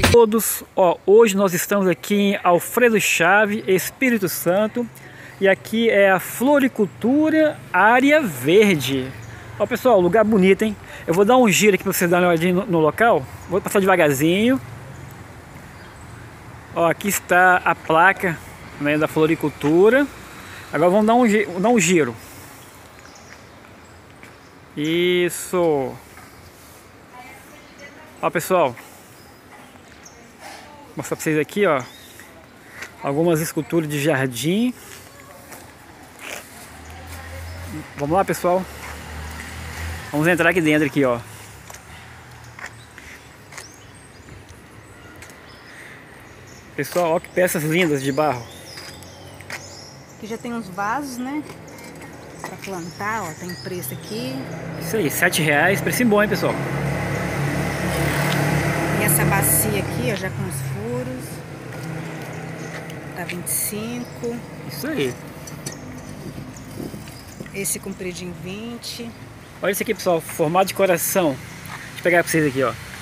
Todos, hoje nós estamos aqui em Alfredo Chaves, Espírito Santo, e aqui é a floricultura área verde. Pessoal, lugar bonito, hein? Eu vou dar um giro aqui para vocês darem uma olhadinha no local. Vou passar devagarzinho. Aqui está a placa, né, da floricultura. Agora vamos dar um giro. Isso. Pessoal, vou mostrar para vocês aqui, algumas esculturas de jardim. Vamos lá, pessoal. Vamos entrar aqui dentro aqui, Pessoal, olha que peças lindas de barro. Aqui já tem uns vasos, né? Pra plantar, tem preço aqui. Isso aí, R$7, precinho bom, hein, pessoal? E essa bacia aqui, já com os furos. Tá 25. Isso aí. Esse compridinho 20. Olha isso aqui, pessoal, formato de coração. Deixa eu pegar pra vocês aqui,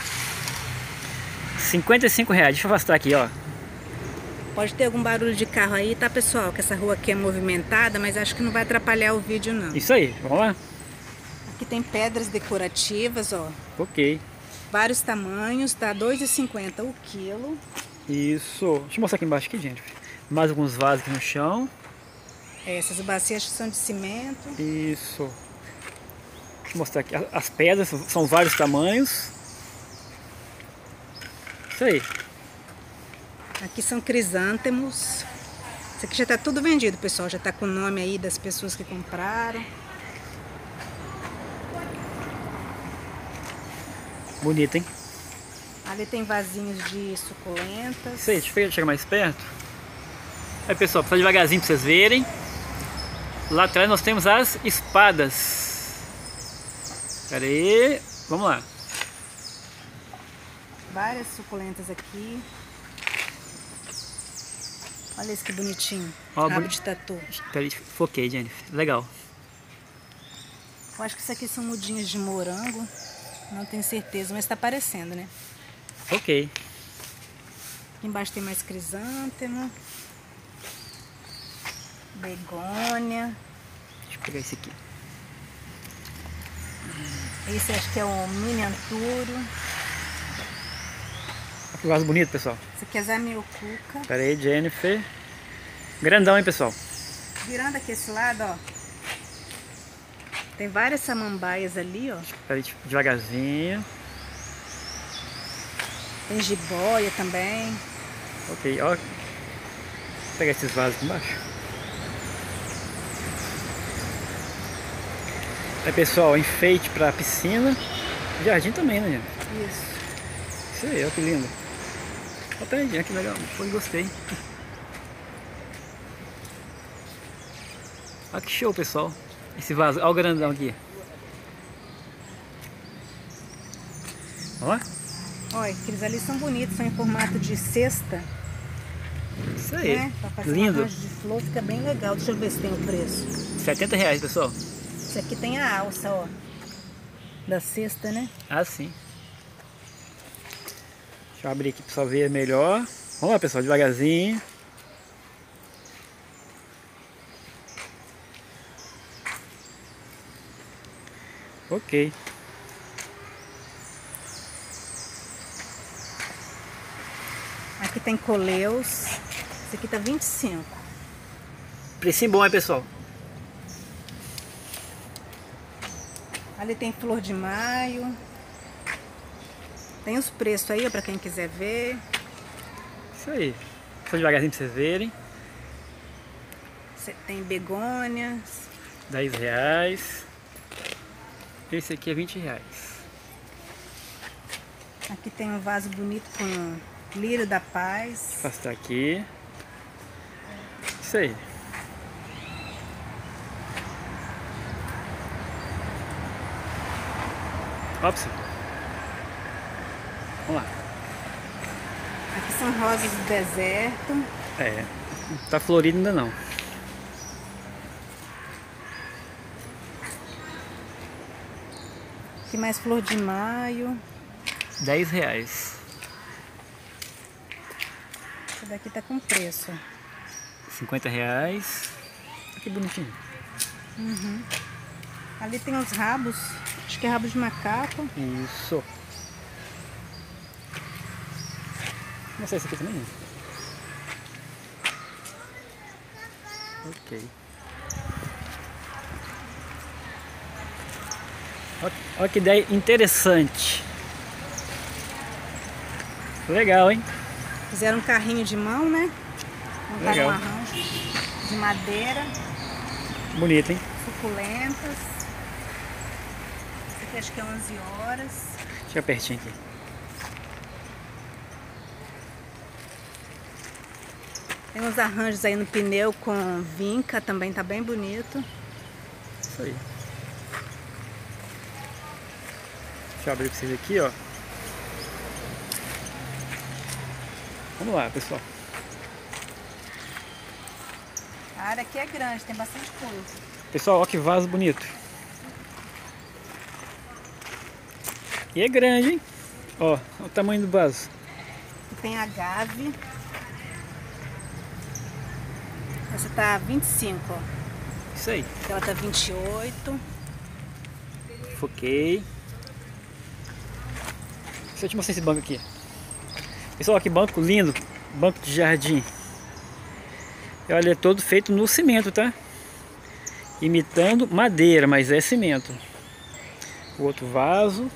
R$55. Deixa eu afastar aqui, Pode ter algum barulho de carro aí, tá, pessoal? Que essa rua aqui é movimentada, mas acho que não vai atrapalhar o vídeo, não. Isso aí, vamos lá? Aqui tem pedras decorativas, Ok. Vários tamanhos, tá R$2,50 o quilo. Isso. Deixa eu mostrar aqui embaixo, aqui, gente. Mais alguns vasos aqui no chão. Essas bacias são de cimento. Isso. Deixa eu mostrar aqui. As pedras são vários tamanhos. Isso aí. Aqui são crisântemos. Isso aqui já está tudo vendido, pessoal. Já está com o nome aí das pessoas que compraram. Bonito, hein? Ali tem vasinhos de suculentas. Isso aí, deixa eu chegar mais perto. Aí, pessoal, passa devagarzinho para vocês verem. Lá atrás nós temos as espadas. Pera aí, vamos lá. Várias suculentas aqui. Olha esse que bonitinho. Rabo de tatu. Peraí, foquei, Jennifer. Legal. Eu acho que isso aqui são mudinhas de morango. Não tenho certeza, mas tá parecendo, né? Ok. Aqui embaixo tem mais crisântemo. Begônia. Deixa eu pegar esse aqui. Esse acho que é o miniaturo. Olha que vaso bonito, pessoal. Esse aqui é zamioculca. Pera aí, Jennifer. Grandão, hein, pessoal? Virando aqui esse lado, tem várias samambaias ali, Pera aí, devagarzinho. Tem jiboia também. Ok, ó. Vou pegar esses vasos aqui embaixo. Aí, pessoal, enfeite pra piscina. Jardim também, né, gente? Isso. Isso aí, olha que lindo. Olha que legal. Foi, gostei. Olha que show, pessoal. Esse vaso, olha o grandão aqui. Ó. Olha, aqueles ali são bonitos, são em formato de cesta. Isso aí, né? Pra fazer lindo. um arranjo de flor, fica bem legal. Deixa eu ver se tem o preço. R$70, pessoal. Isso aqui tem a alça, da cesta, né? Ah, sim. Deixa eu abrir aqui para só ver melhor. Vamos lá, pessoal, devagarzinho. Ok. Aqui tem coleus. Esse aqui tá 25. Precinho bom, hein, pessoal? Ali tem flor de maio. Tem os preços aí, para quem quiser ver. Isso aí. Só devagarzinho para vocês verem. Tem begônias. R$10. Esse aqui é R$20. Aqui tem um vaso bonito com lírio da paz. Vou afastar aqui. Isso aí. Ops. Vamos lá. Aqui são rosas do deserto. É, não tá florido ainda não. Aqui mais flor de maio. R$10. Esse daqui tá com preço. R$50. Que bonitinho. Ali tem os rabos. Acho que é rabo de macaco. Isso. Não sei esse aqui também. Ok. Olha que ideia interessante. Legal, hein? Fizeram um carrinho de mão, né? Montaram Legal. um arranjo de madeira. Bonito, hein? Suculentas. Esse aqui acho que é 11 horas. Deixa eu pertinho aqui. Tem uns arranjos aí no pneu com vinca, também tá bem bonito. Isso aí. Deixa eu abrir pra vocês aqui, ó. Vamos lá, pessoal. A área aqui é grande, tem bastante coisa. Pessoal, olha que vaso bonito. E é grande, hein? Ó, olha o tamanho do vaso. Aqui tem agave. Essa tá 25, ó. Isso aí. Ela tá 28. Foquei. Deixa eu te mostrar esse banco aqui. Pessoal, que banco lindo. Banco de jardim. E olha, é todo feito no cimento, tá? Imitando madeira, mas é cimento. O outro vaso.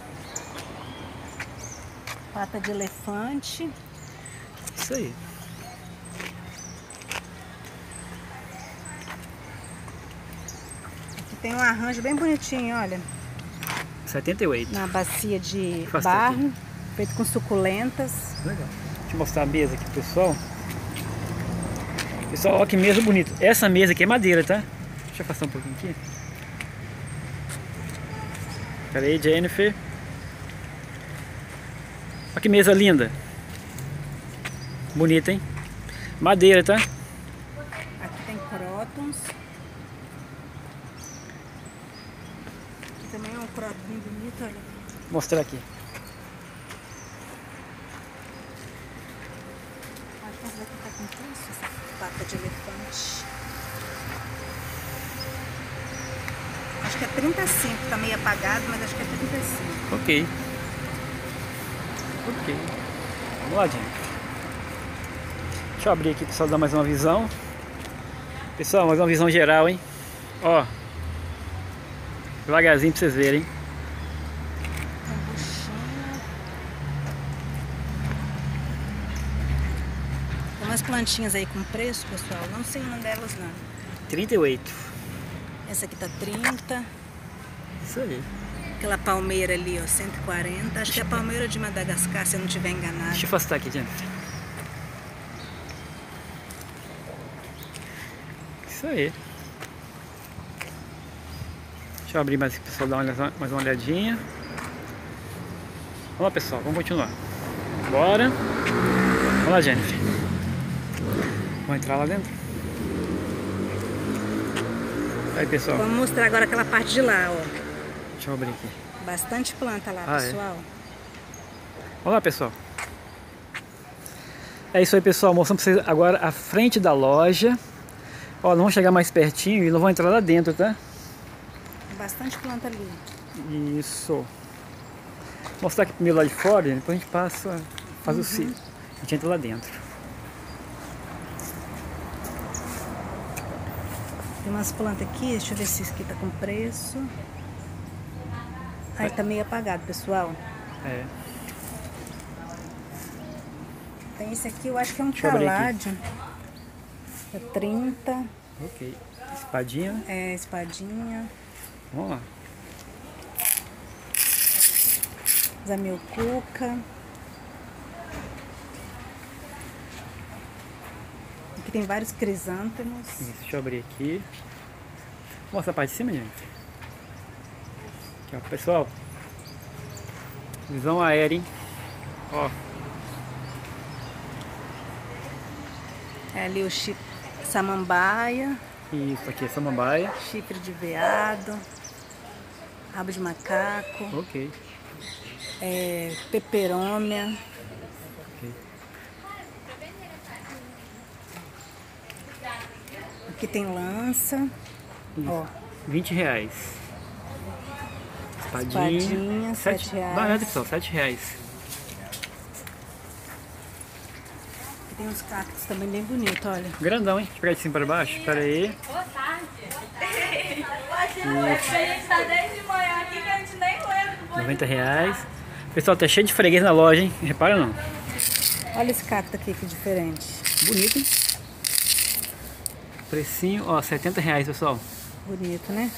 Pata de elefante. Isso aí. Aqui tem um arranjo bem bonitinho, olha. 78. Na bacia de Afasta barro. aqui. Feito com suculentas. Legal. Deixa eu mostrar a mesa aqui pro pessoal. Pessoal, olha que mesa bonita. Essa mesa aqui é madeira, tá? Deixa eu afastar um pouquinho aqui. Pera aí, Jennifer. Olha que mesa linda. Bonita, hein? Madeira, tá? Aqui tem crótons. Aqui também é um cróton bonito, olha. Vou mostrar aqui. Acho que essa daqui tá com preço, essa pata de elefante. Acho que é 35, tá meio apagado, mas acho que é 35. Ok. Ok. Vamos lá, gente. Deixa eu abrir aqui, pessoal, dar mais uma visão. Pessoal, mais uma visão geral, hein? Ó. Devagarzinho pra vocês verem. Tem buchinha. Tem umas plantinhas aí com preço, pessoal. Não sei o nome delas, não. 38. Essa aqui tá 30. Isso aí. Aquela palmeira ali, ó, 140. Acho que é a palmeira de Madagascar, se eu não estiver enganado. Deixa eu afastar aqui, Jennifer. Isso aí. Deixa eu abrir mais aqui, pessoal, dar mais uma olhadinha. Vamos lá, pessoal, vamos continuar. Bora. Vamos lá, Jennifer. Vamos entrar lá dentro? Aí, pessoal. Vamos mostrar agora aquela parte de lá, ó. Deixa eu abrir aqui. Bastante planta lá, Ah, é? pessoal. Vamos lá, pessoal. É isso aí, pessoal. Mostrando pra vocês agora a frente da loja. Ó, não vamos chegar mais pertinho e não vamos entrar lá dentro, tá? Bastante planta ali. Isso. Vou mostrar aqui primeiro lá de fora, depois a gente passa, faz o círculo. A gente entra lá dentro. Tem umas plantas aqui, deixa eu ver se isso aqui tá com preço. Aí tá meio apagado, pessoal. É. Tem esse aqui, eu acho que é um Deixa eu abrir aqui. caládio. É 30. Ok. Espadinha, né? É, espadinha. Vamos lá. Zamioculca. Aqui tem vários crisântemos. Isso, deixa eu abrir aqui. Vou mostrar a parte de cima, gente. Aqui, ó, pessoal. Visão aérea, hein? Ó. É ali o samambaia, Isso, aqui é samambaia. chifre de veado, rabo de macaco, Ok. peperômia. Ok. Aqui tem lança. Ó. 20 reais. Espadinha, 7 reais. Barato, pessoal, 7 reais. Aqui tem uns cactos também bem bonitos, olha. Grandão, hein? Deixa eu pegar de cima para baixo. Espera aí. Boa tarde. A gente tá desde manhã aqui que a gente nem lembra. 90 reais. Pessoal, tá cheio de freguês na loja, hein? Repara não. Olha esse cacto aqui, que diferente. Bonito, hein? Precinho, ó, 70 reais, pessoal. Bonito, né?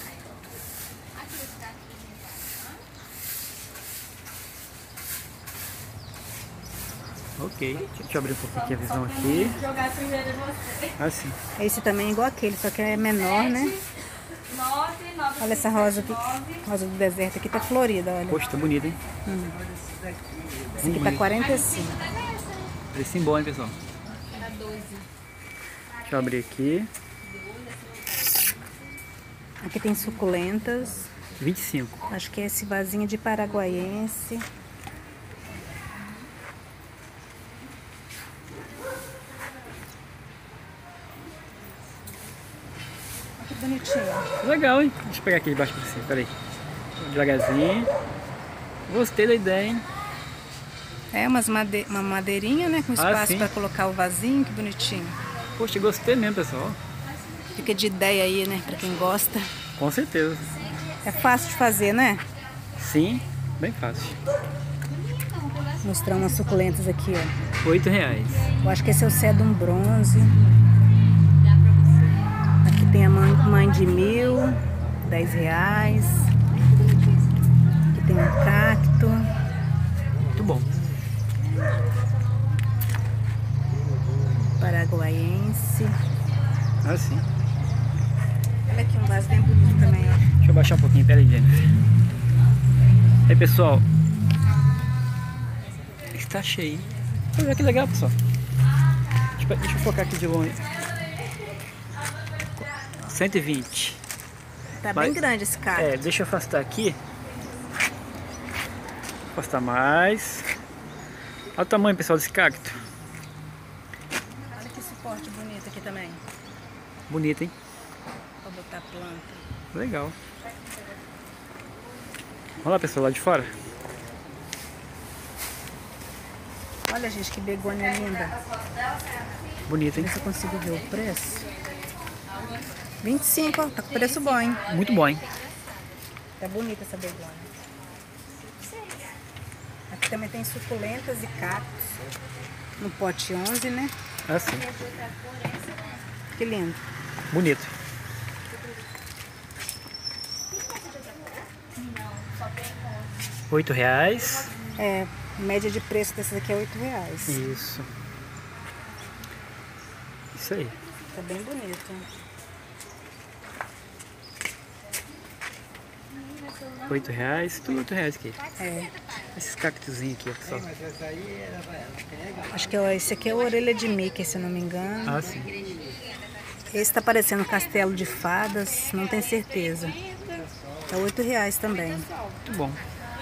Ok, deixa eu abrir um pouquinho aqui a visão aqui. Jogar sujeira em você. Assim. Esse também é igual aquele, só que é menor, né? 9, Olha essa rosa aqui. Rosa do deserto aqui tá florida, olha. Poxa, tá bonito, hein? Esse aqui tá 45. Precinho bom, hein, pessoal? Deixa eu abrir aqui. Aqui tem suculentas. 25. Acho que é esse vasinho de paraguaiense. Olha que bonitinho. Legal, hein? Deixa eu pegar aqui de baixo pra cima, peraí. Devagarzinho. Gostei da ideia, hein? É uma madeirinha, né? Com espaço sim. para colocar o vasinho, que bonitinho. Poxa, gostei mesmo, pessoal. Fica de ideia aí, né? Pra quem gosta. Com certeza. É fácil de fazer, né? Sim, bem fácil. Vou mostrar umas suculentas aqui, ó. 8 reais. Eu acho que esse é o cedum bronze. Aqui tem a mãe de mil, 10 reais. Aqui tem um cacto. Muito bom. Paraguaiense. Assim. Olha aqui um vaso bem bonito também, ó. Deixa eu baixar um pouquinho, peraí, Jennifer. Aí, pessoal. Está cheio. Olha que legal, pessoal. Deixa eu focar aqui de longe. 120. Tá bem grande esse cacto. É, deixa eu afastar aqui. Afastar mais. Olha o tamanho, pessoal, desse cacto. Olha que suporte bonito aqui também. Bonito, hein? Pra botar planta. Legal. Olha lá, pessoal, lá de fora. Olha, gente, que begônia linda. Bonito, hein? Ver se eu consigo ver o preço. 25, ó. Tá com preço bom, hein? Muito bom, hein? Tá bonita essa begônia. Aqui também tem suculentas e cactos. No pote 11, né? Assim. Que lindo. Bonito. R$8. É, média de preço dessa daqui é 8 reais. Isso. Isso aí. Tá bem bonito. R$8. Tudo R$8 aqui. É. Esses cactozinhos aqui, ó, pessoal. Acho que esse aqui é a orelha de Mickey, se eu não me engano. Ah, sim. Esse tá parecendo um castelo de fadas, não tenho certeza. Tá 8 reais também. Muito bom.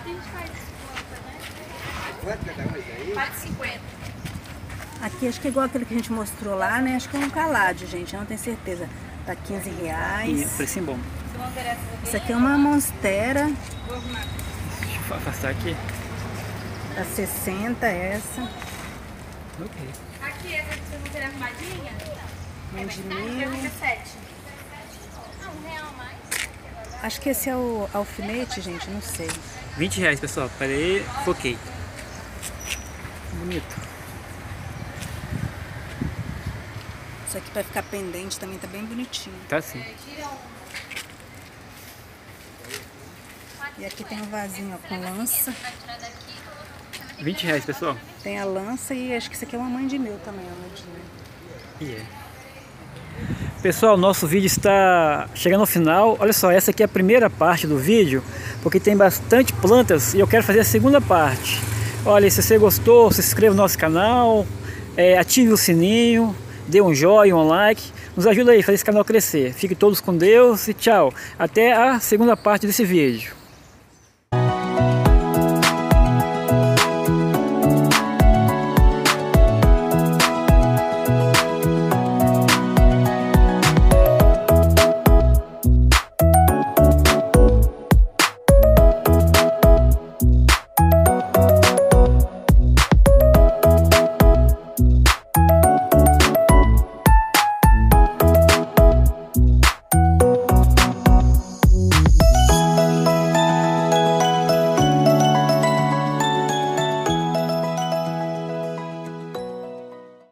Aqui acho que é igual aquele que a gente mostrou lá, né? Acho que é um caládio, gente, eu não tenho certeza. Tá 15 E reais. precinho bom. Isso aqui é uma monstera. Deixa eu afastar aqui. Tá 60 essa. Ok. Aqui, essa que vocês vão querer arrumadinha? Mãe de Eu mil. fico 7. Ah, R$1 mais? Acho que esse é o alfinete, gente, não sei. R$20, pessoal. Pera aí, foquei. Bonito. Isso aqui pra ficar pendente também tá bem bonitinho. Tá assim. E aqui tem um vasinho, ó, com lança. R$20, pessoal. Tem a lança e acho que isso aqui é uma mãe de mil também, ó, E é. Pessoal, nosso vídeo está chegando ao final. Olha só, essa aqui é a primeira parte do vídeo, porque tem bastante plantas e eu quero fazer a segunda parte. Olha, se você gostou, se inscreva no nosso canal, ative o sininho, dê um joinha, um like, nos ajuda aí a fazer esse canal crescer. Fiquem todos com Deus e tchau. Até a segunda parte desse vídeo.